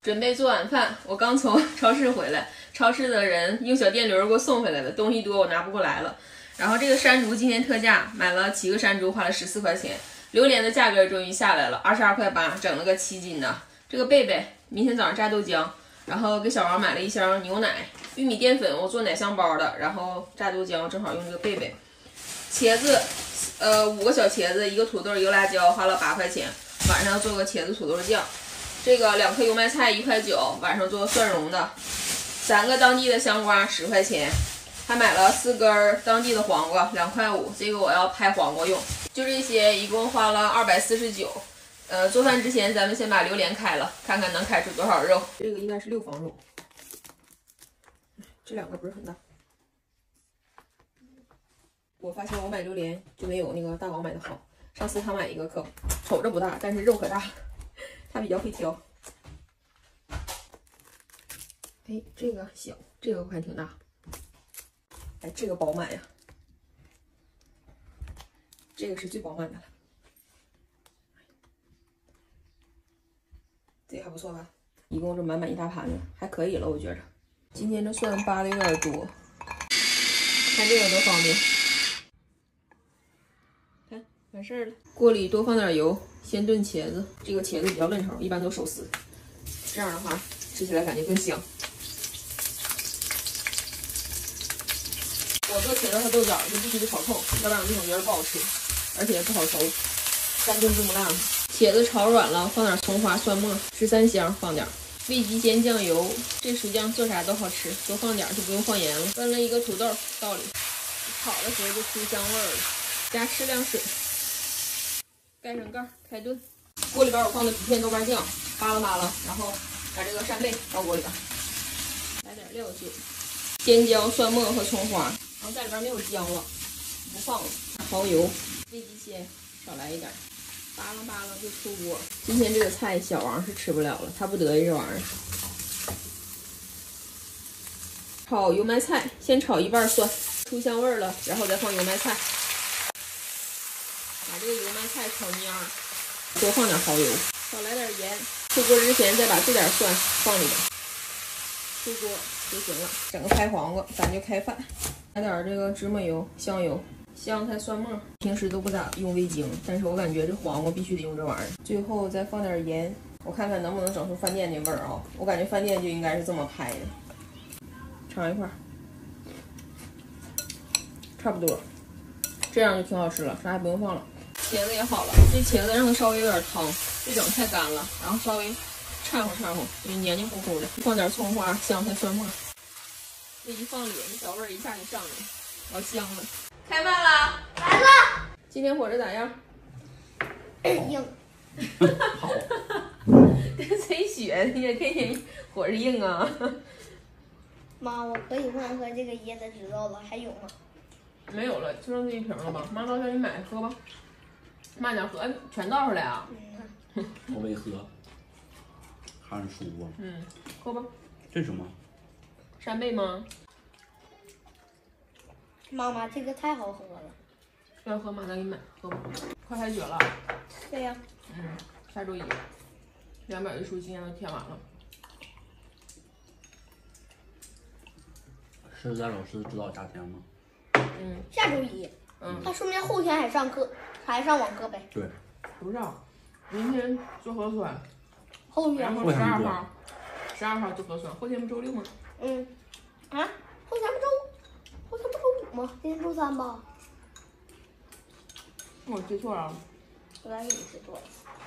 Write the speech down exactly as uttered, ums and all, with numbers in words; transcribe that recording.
准备做晚饭，我刚从超市回来，超市的人用小电驴给我送回来的，东西多我拿不过来了。然后这个山竹今天特价，买了七个山竹，花了十四块钱。榴莲的价格终于下来了，二十二块八，整了个七斤的。这个贝贝，明天早上榨豆浆，然后给小王买了一箱牛奶，玉米淀粉我做奶香包的，然后榨豆浆正好用这个贝贝。茄子，呃，五个小茄子，一个土豆，一个辣椒，花了八块钱。晚上做个茄子土豆酱。这个两颗油麦菜一块九，晚上做蒜蓉的。三个当地的香瓜十块钱，还买了四根当地的黄瓜两块五，这个我要拍黄瓜用。就这些，一共花了二百四十九。呃，做饭之前咱们先把榴莲开了，看看能开出多少肉。这个应该是六方肉，这两个不是很大。我发现我买榴莲就没有那个大王买的好。上次他买一个可瞅着不大，但是肉可大，他比较会挑。哎，这个小，这个还挺大。哎，这个饱满呀，这个是最饱满的了。这还不错吧？一共这满满一大盘子，还可以了，我觉着。今天这蒜扒的有点多，看这个多方便。看，完事儿了。锅里多放点油，先炖茄子。这个茄子比较嫩稠，一般都手撕，这样的话吃起来感觉更香。我做茄子和豆角就必须得炒透，要不然我这种觉得不好吃，而且不好熟，干炖这么烂。茄子炒软了，放点葱花、蒜末，十三香放点，味极鲜酱油。这薯酱做啥都好吃，多放点就不用放盐了。分了一个土豆倒里，炒的时候就出香味儿了。加适量水，盖上盖开炖。锅里边我放的郫县豆瓣酱，扒拉扒拉，然后把这个扇贝倒锅里边，来点料酒、尖椒、蒜末和葱花。然后在里边没有姜了，不放了。蚝油、味极鲜少来一点。扒拉扒拉就出锅。今天这个菜小王是吃不了了，他不得意这玩意儿。炒油麦菜，先炒一半蒜，出香味了，然后再放油麦菜。把这个油麦菜炒蔫儿，多放点蚝油，少来点盐。出锅之前再把这点蒜放里边，出锅就行了。整个开黄瓜，咱就开饭。来点这个芝麻油、香油。香菜、蒜末，平时都不咋用味精，但是我感觉这黄瓜必须得用这玩意儿。最后再放点盐，我看看能不能整出饭店那味儿啊！我感觉饭店就应该是这么拍的。尝一块，差不多，这样就挺好吃了，啥也不用放了。茄子也好了，这茄子让它稍微有点汤，别整太干了，然后稍微掺和掺和，就黏黏糊糊的。放点葱花、香菜、蒜末，这一放里，这小味儿一下就上来了，老香了。开饭啦！ 来了。 今天火车咋样？ 硬。 好。跟谁学的呀？天天火是硬啊。 妈，我可以问喝这个椰子知道了，还有吗？ 没有了，就剩这一瓶了吧？妈到这里买喝吧。慢点喝，哎，全倒出来啊。 嗯。 我没喝，看着舒服。 嗯，喝吧。 这是什么？ 扇贝吗？ 妈妈，这个太好喝了。 要喝吗？咱给你买，喝吧。快开学了。 对呀。 嗯，下周一，两百的书今天都填完了。 是咱老师指导夏天吗？ 嗯。 下周一。 嗯。 那说明后天还上课，还上网课呗。 对。 不知道，明天做核酸。 后天。 然后十二号，十二号做核酸，后天不周六吗？ 嗯。啊？后天不周？后天不周五吗？今天周三吧。 我记错了。 我感觉你记错了。